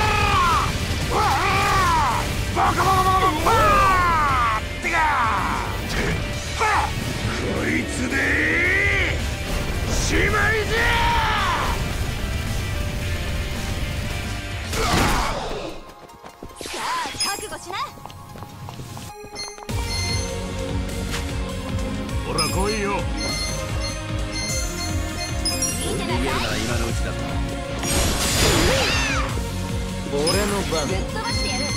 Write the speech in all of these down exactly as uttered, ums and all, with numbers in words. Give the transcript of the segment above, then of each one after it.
バカバカバカバカってかこいつでしまいじゃ。 さあ覚悟しな。 ほら来いよ。 見てなさい。 今のうちだ。俺の番。 ぶっ飛ばしてやる。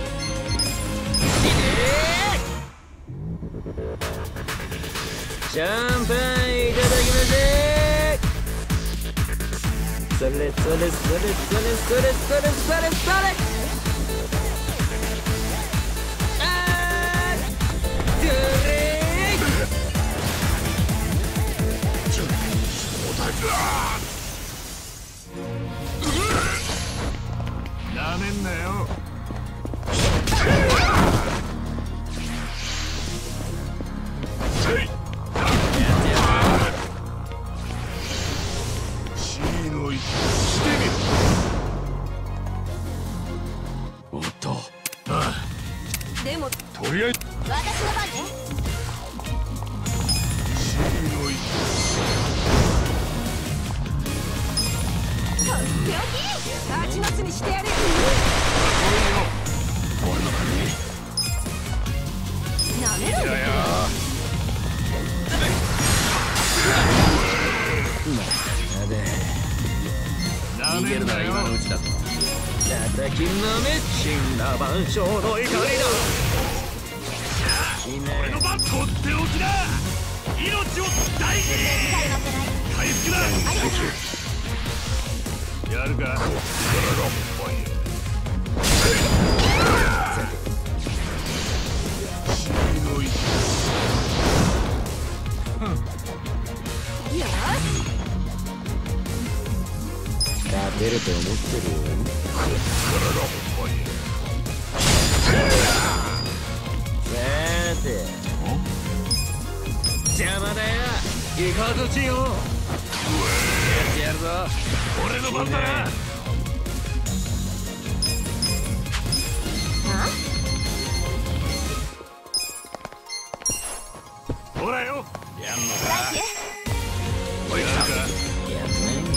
シャンパンいただきませ。それそれそれそれそれそれそれそれそれ。あードレイなめんなよ。 でもとりあえず私の番ね。とっておきあちまちにしてやる。なめるんだよ。 なめるなよ。今のうちだ。叩きのめ死んだ万象の怒りだ。 俺の番とっておきだ。命を大事に。回復だ。やるか。 勝てると思ってるよ。さて邪魔だよイカズチよ。やってやるぞ。 俺の番だな。ほらよ。やんのか。おい、やるか。 やんないの。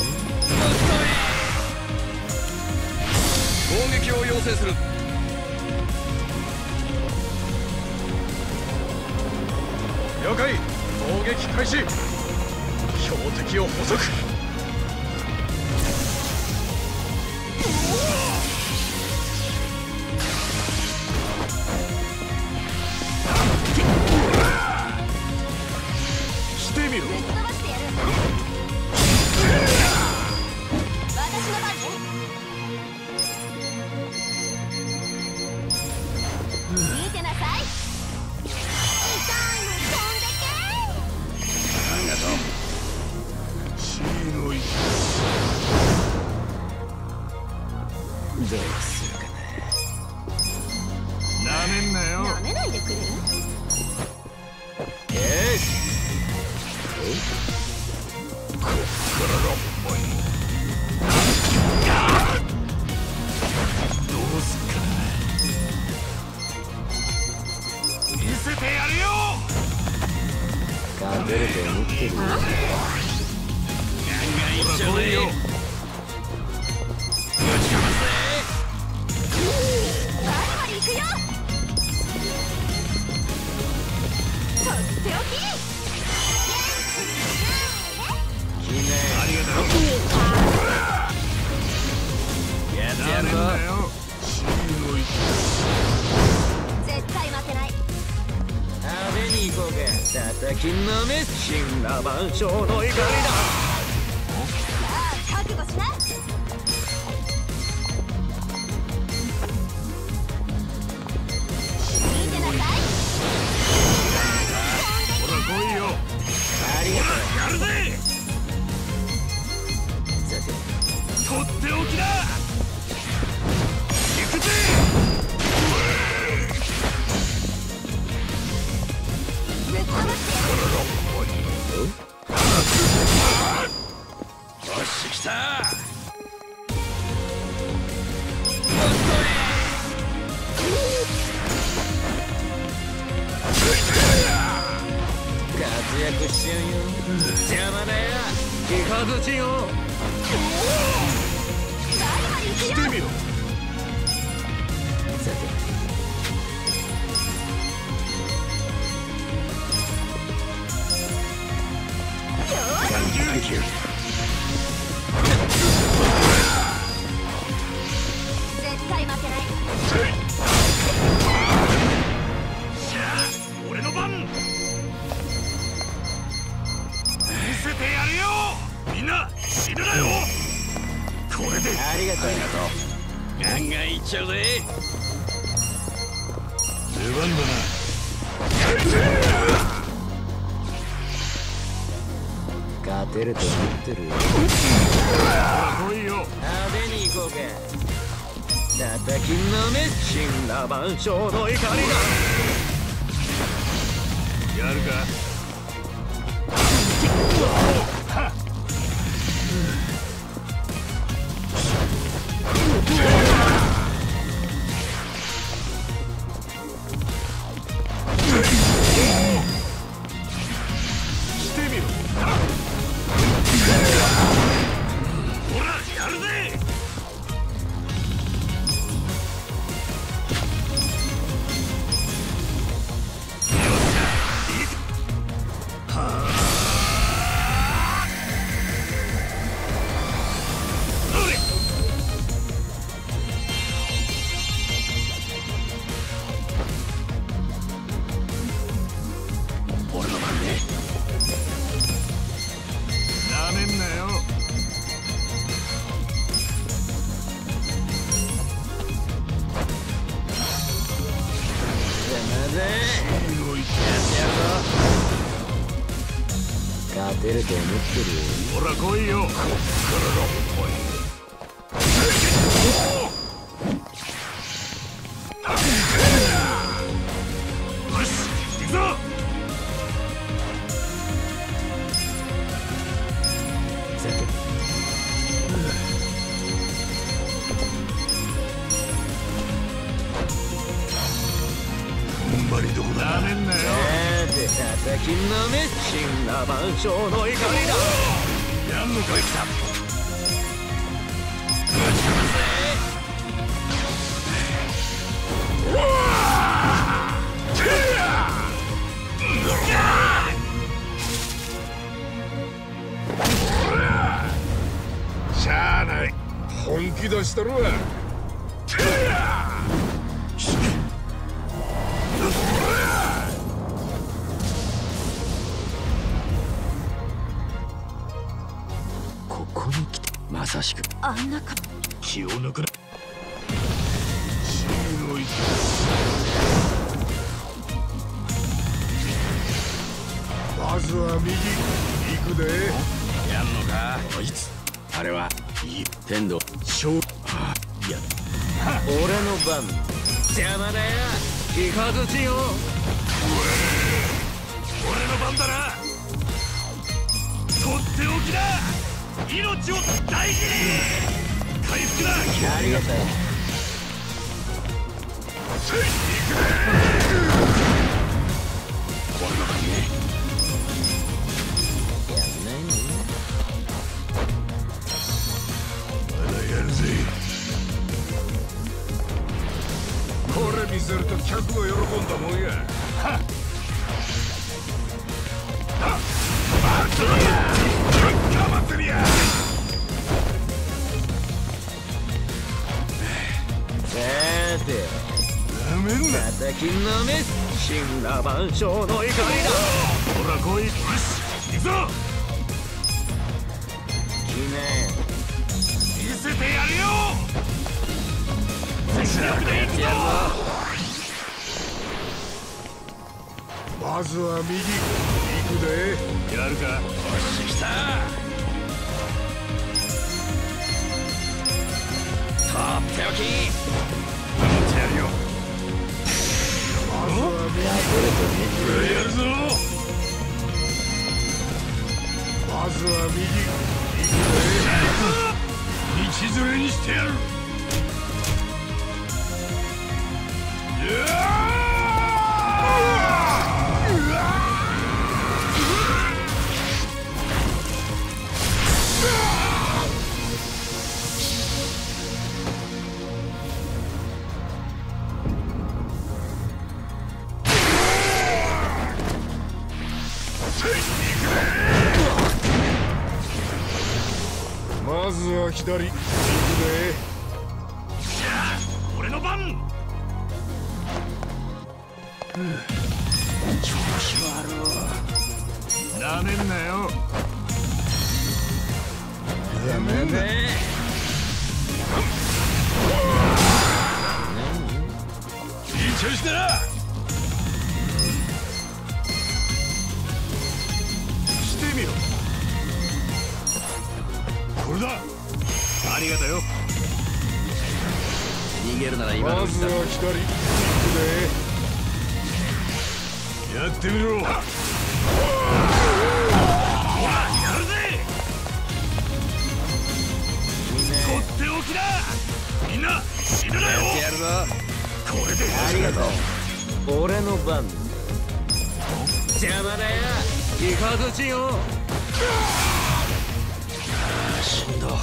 攻撃を要請する。了解。攻撃開始。標的を捕捉。 してみろ。 どうするかな。なめんなよ。 なめないでくれる？ な。よし。 こっからが本番。どうすっか。見せてやるよ。 勝てると思ってるよ。 ほら来いよ。 バリバリ行くよ。とっておき。 きなありがとう。 やってやるぞ。 絶対負けない。 派手に行こうか。叩きのめ神羅万象の怒りだ。 さあ覚悟しな。 ありがとう。 やるぜ。 さてとっておきだ。行くぜ。 ぶっ飛ばしてやる。 よし来た。 活躍しちゃうよ。邪魔だよイカズチよ。 バリバリ行くよ。 してみろ。 さてサンキュー。 絶対負けない。 しゃあ俺の番。見せてやるよ。みんな死ぬなよ。これで。 ありがとう。 ガンガンいっちゃうぜ。出番だな。 勝てると思ってるよ。 来いよ。 派手に行こうか。叩きのめ神羅万象の怒りだ。 やるか。してみろ。ほらやるぜ。 てると思ってる。 ほら来いよ。こっからがおい。よし、行くぞ。 さて。 踏ん張りどこだ。なめんなよ。 さて叩きのめ神羅万象の怒りだ。 やんのかい。来た。しゃあない。本気出したるわ。 ここに来てまさしくあんなか気を抜くな。死の息。まずは右行くで。やんのかこいつ。あれはいい天道勝。ああいや俺の番。邪魔だよ気外しよ。 俺の番だな。とっておきだ。命を大事に。回復だ。 ありがとう。 せい行くぜ。俺の番ね。 やんないの。 まだやるぜ。これ見せると客が喜んだもんや。はっはっバトルや文化祭りや。 さてなめんな。 叩きのめ神羅万象の怒りだ。 ほら来い。よし行くぞ。 来な見せてやるよ。全力で行くぞ。まずは右行くで。やるか。よし来た。 とっておき。 待ってやるよ。まずは右やるぞ。まずは右行くで。道連れにしてやる。うわまずは左行くで。じゃあ俺の番。調子悪なめんなよ。 やめね。 いい調子だな。してみろ。これだ。ありがとよ。 逃げるなら今のうちだ。 まずは左行くで。やってみろ。ほらやるぜ。とっておきだ。みんな死ぬなよ。 やるぞ。 これでありがとう。俺の番。邪魔だよ気外しよ。 死んだ。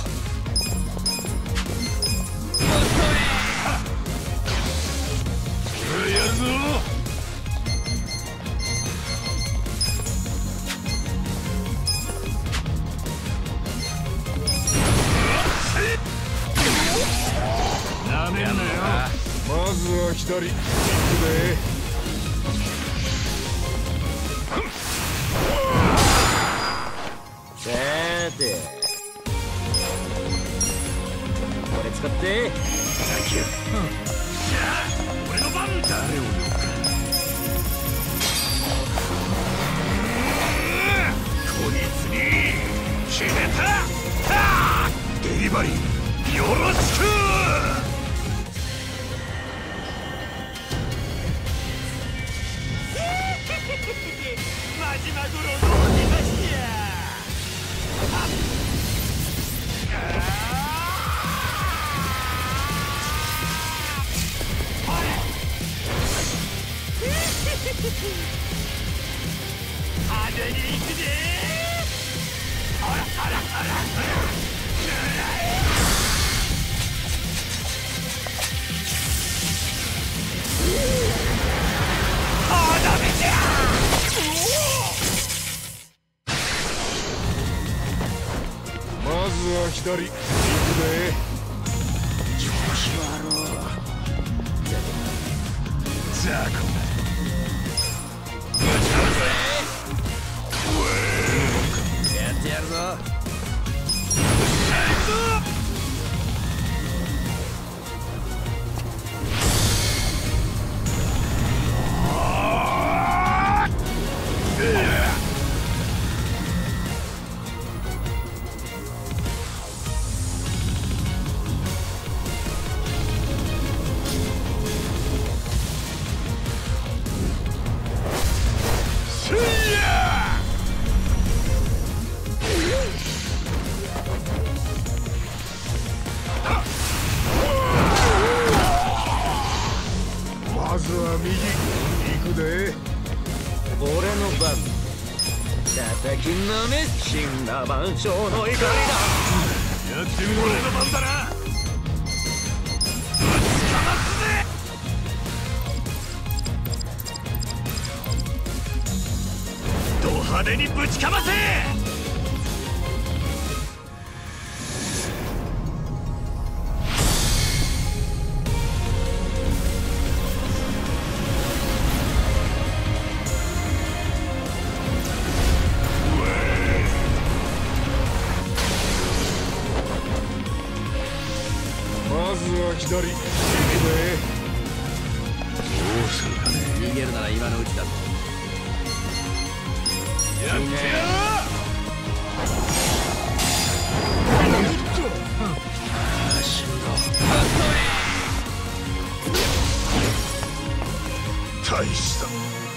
やるぞ。なめんなよ。まずは左行くで。 さてこれ使って。 サンキュー。じゃあ俺の番。誰を呼ぶか。こいつにリバリよろしく。マジマグロの出ましや。派手に行くぜ。あらあらあらあら。あダメじゃ。 まずは左行くぜ。 調子悪ザコぶちかるぜ。 やってやるぞ。 まずは右行くぜ。 俺の番。叩きのめ死んだ万象の怒りだ。 やってみろ。俺の番だな。ぶちかますぜ。ド派手にぶちかませ。 まずは左行くぜ。 どうするかね。 逃げるなら今のうちだぞ。 やってや死んだ。大した